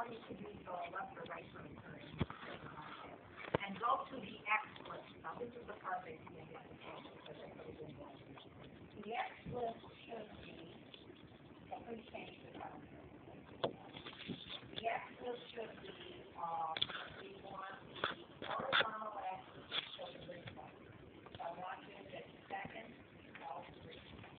want you to do the left or right for recurring. And go to the X list. Now this is the part that you get the phone because I put it in there. The X list should be, let me change the color. The X list should be